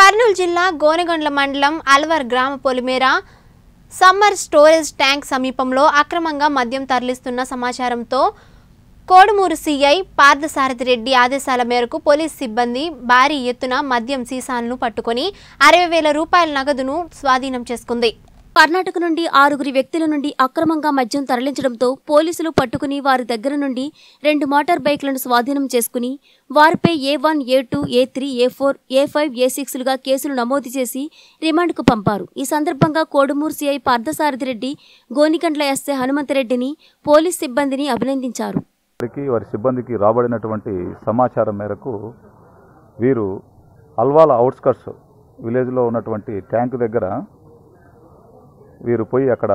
కర్నూలు జిల్లా గోనెగండ్ల మండలం అల్వర్ గ్రామ పొలిమేర సమ్మర్ స్టోరేజ్ ట్యాంక్ సమీపంలో అక్రమంగా మద్యం తరలిస్తున్న సమాచారంతో కోడుమూరు సీఐ పార్థసారథి రెడ్డి ఆదేశాల మేరకు పోలీస్ సిబ్బంది భారీ ఎత్తున మద్యం సీసాలను పట్టుకొని 60,000 రూపాయల నగదును స్వాధీనం చేసుకుంది. కర్ణాటక నుండి 6 వ్యక్తుల నుండి అక్రమంగా మద్యం తరలించడంతో పోలీసులు పట్టుకుని వారి దగ్గర నుండి 2 మోటార్ బైక్లను స్వాధీనం చేసుకుని వారిపై A1, A2, A3, A4, A5, A6లుగా కేసులు నమోదు చేసి రిమాండ్కు పంపారు. ఈ సందర్భంగా కోడుమూరు సీఐ పార్థసారథి రెడ్డి గోనిగండ్ల ఎస్ఐ హనుమంతరెడ్డిని పోలీస్ సిబ్బందిని అభినందించారు. వారి సిబ్బందికి రాబడినటువంటి సమాచారం మేరకు వీరు అల్వాల అవుట్స్కర్ట్స్ విలేజ్లో ఉన్నటువంటి ట్యాంకు దగ్గర వీరు పోయి అక్కడ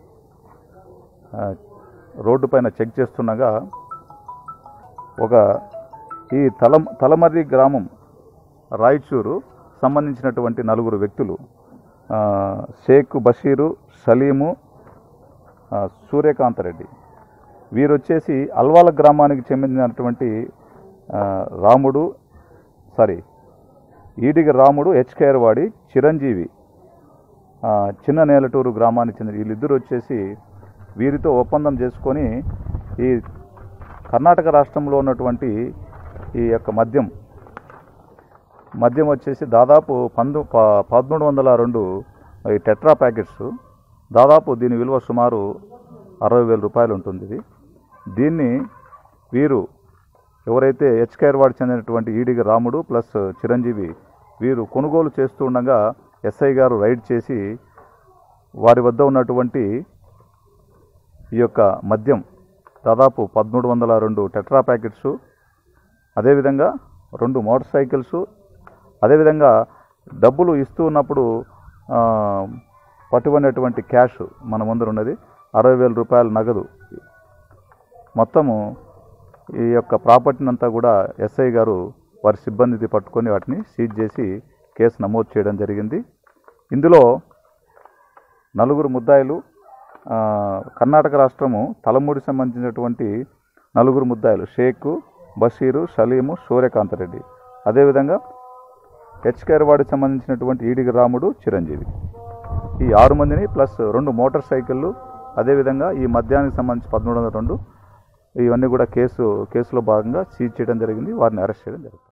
రోడ్డు పైన చెక్ చేస్తుండగా ఈ తలమర్రి గ్రామం రాయచూరు సంబంధించినటువంటి 4 వ్యక్తులు షేక్ బషీరు, సలీము, సూర్యకాంతరెడ్డి వీరు వచ్చేసి అల్వాల గ్రామానికి చెందినటువంటి ఈడిగ రాముడు, హెచ్కేర్వాడి, చిరంజీవి చిన్న నేలటూరు గ్రామానికి చెందిన వీళ్ళిద్దరూ వచ్చేసి వీరితో ఒప్పందం చేసుకొని ఈ కర్ణాటక రాష్ట్రంలో ఉన్నటువంటి ఈ యొక్క మద్యం వచ్చేసి దాదాపు 1302 ఈ టెట్రా ప్యాకెట్స్, దాదాపు దీని విలువ సుమారు 60,000 రూపాయలు ఉంటుంది. దీన్ని వీరు ఎవరైతే హెచ్కేర్వాడికి చెందినటువంటి ఈడిగ రాముడు ప్లస్ చిరంజీవి వీరు కొనుగోలు చేస్తూ ఉండగా ఎస్ఐ గారు రైడ్ చేసి వారి వద్ద ఉన్నటువంటి ఈ యొక్క మద్యం దాదాపు 1302 టెట్రా ప్యాకెట్స్, అదేవిధంగా 2 మోటార్ సైకిల్స్, అదేవిధంగా డబ్బులు ఇస్తూ ఉన్నప్పుడు పట్టుబడినటువంటి క్యాష్ మన ముందర ఉన్నది 60,000 రూపాయల నగదు. మొత్తము ఈ యొక్క ప్రాపర్టీని అంతా కూడా ఎస్ఐ గారు వారి సిబ్బంది పట్టుకొని వాటిని సీజ్ చేసి కేసు నమోదు చేయడం జరిగింది. ఇందులో 4 ముద్దాయిలు, కర్ణాటక రాష్ట్రము తలమూడికి సంబంధించినటువంటి 4 ముద్దాయిలు షేక్, బషీరు, సలీము, సూర్యకాంతరెడ్డి, అదేవిధంగా హెచ్కేర్వాడికి సంబంధించినటువంటి ఈడిగ రాముడు, చిరంజీవి, ఈ 6 మందిని ప్లస్ 2 మోటార్ సైకిళ్ళు, అదేవిధంగా ఈ మద్యానికి సంబంధించి 1302 ఇవన్నీ కూడా కేసులో భాగంగా సీజ్ చేయడం జరిగింది. వారిని అరెస్ట్ చేయడం జరిగింది.